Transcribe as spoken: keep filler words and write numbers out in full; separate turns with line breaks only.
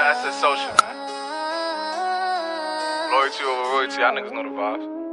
That's that social, man. Loyalty over royalty. Y'all niggas know the vibes.